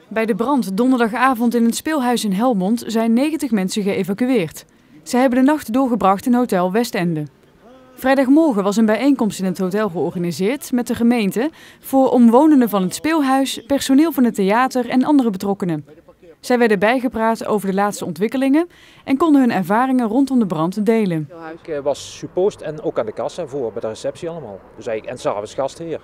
Bij de brand donderdagavond in het speelhuis in Helmond zijn 90 mensen geëvacueerd. Ze hebben de nacht doorgebracht in hotel Westende. Vrijdagmorgen was een bijeenkomst in het hotel georganiseerd met de gemeente voor omwonenden van het speelhuis, personeel van het theater en andere betrokkenen. Zij werden bijgepraat over de laatste ontwikkelingen en konden hun ervaringen rondom de brand delen. Ik was suppost en ook aan de kassa voor bij de receptie allemaal. Dus eigenlijk, en s'avonds gastheer.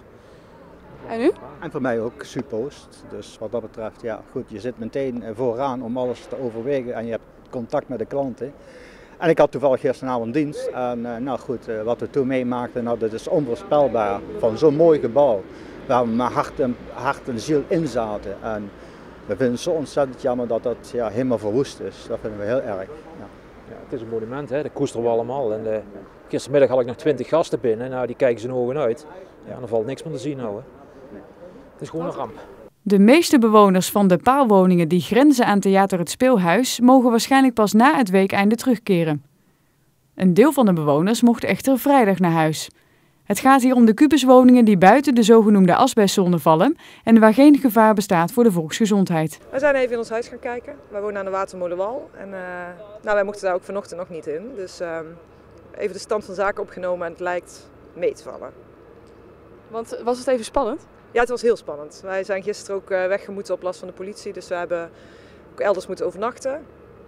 En u? En voor mij ook suppost. Dus wat dat betreft, ja goed, je zit meteen vooraan om alles te overwegen en je hebt contact met de klanten. En ik had toevallig gisteravond dienst en nou goed, wat we toen meemaakten, nou, dat is onvoorspelbaar van zo'n mooi gebouw waar we met hart en ziel in zaten. En we vinden het zo ontzettend jammer dat dat ja, helemaal verwoest is. Dat vinden we heel erg. Ja. Ja, het is een monument, hè? Dat koesteren we allemaal. En, gistermiddag had ik nog 20 gasten binnen, nou, die kijken zijn ogen uit. Ja, dan valt niks meer te zien nou. Hè. Het is gewoon een ramp. De meeste bewoners van de paalwoningen die grenzen aan Theater het Speelhuis mogen waarschijnlijk pas na het weekeinde terugkeren. Een deel van de bewoners mocht echter vrijdag naar huis. Het gaat hier om de kubuswoningen die buiten de zogenoemde asbestzone vallen en waar geen gevaar bestaat voor de volksgezondheid. We zijn even in ons huis gaan kijken. Wij wonen aan de Watermolenwal en nou, wij mochten daar ook vanochtend nog niet in. Dus even de stand van zaken opgenomen en het lijkt mee te vallen. Want was het even spannend? Ja, het was heel spannend. Wij zijn gisteren ook weggemoeten op last van de politie, dus we hebben ook elders moeten overnachten.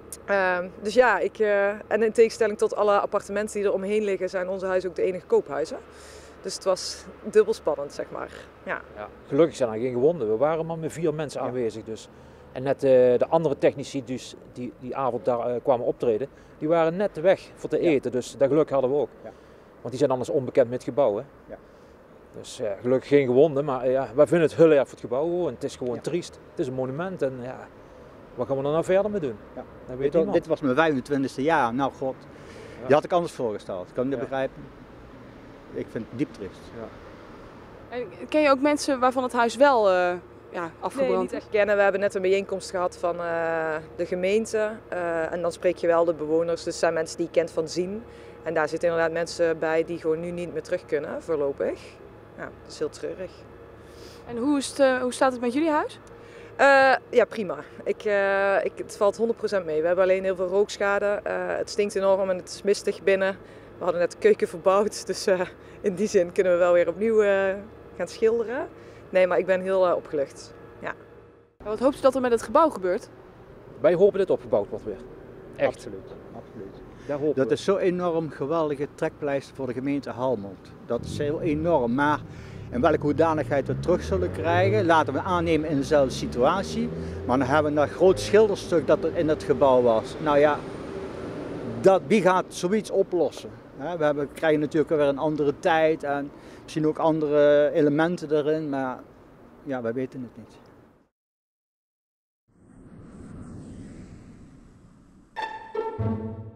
Dus ja, en in tegenstelling tot alle appartementen die er omheen liggen, zijn onze huizen ook de enige koophuizen. Dus het was dubbel spannend, zeg maar. Ja. Ja, gelukkig zijn er geen gewonden. We waren maar met 4 mensen aanwezig. Dus. En net de andere technici dus, die avond daar kwamen optreden, die waren net weg voor te eten. Dus dat geluk hadden we ook. Ja. Want die zijn anders onbekend met het gebouw. Hè? Ja. Dus gelukkig geen gewonden, maar ja, wij vinden het heel erg voor het gebouw gewoon. Het is gewoon triest. Het is een monument en ja, wat gaan we er nou verder mee doen? Ja. Dat weet niemand. Dit was mijn 25e jaar, nou god, die had ik anders voorgesteld. Kan je dat begrijpen? Ik vind het diep triest. Ja. En ken je ook mensen waarvan het huis wel afgebrand Nee, niet echt kennen. We hebben net een bijeenkomst gehad van de gemeente en dan spreek je wel de bewoners. Dus het zijn mensen die je kent van zien. En daar zitten inderdaad mensen bij die gewoon nu niet meer terug kunnen, voorlopig. Ja, dat is heel treurig. En hoe staat het met jullie huis? Ja, prima. Het valt 100% mee. We hebben alleen heel veel rookschade. Het stinkt enorm en het is mistig binnen. We hadden net de keuken verbouwd, dus in die zin kunnen we wel weer opnieuw gaan schilderen. Nee, maar ik ben heel opgelucht. Ja. Wat hoopt u dat er met het gebouw gebeurt? Wij hopen dat het opgebouwd wordt weer. Echt. Absoluut. Dat is zo'n enorm geweldige trekpleister voor de gemeente Helmond. Dat is heel enorm, maar in welke hoedanigheid we het terug zullen krijgen, laten we aannemen in dezelfde situatie. Maar dan hebben we dat groot schilderstuk dat er in het gebouw was. Nou ja, wie gaat zoiets oplossen? We krijgen natuurlijk weer een andere tijd en misschien ook andere elementen erin, maar ja, wij weten het niet.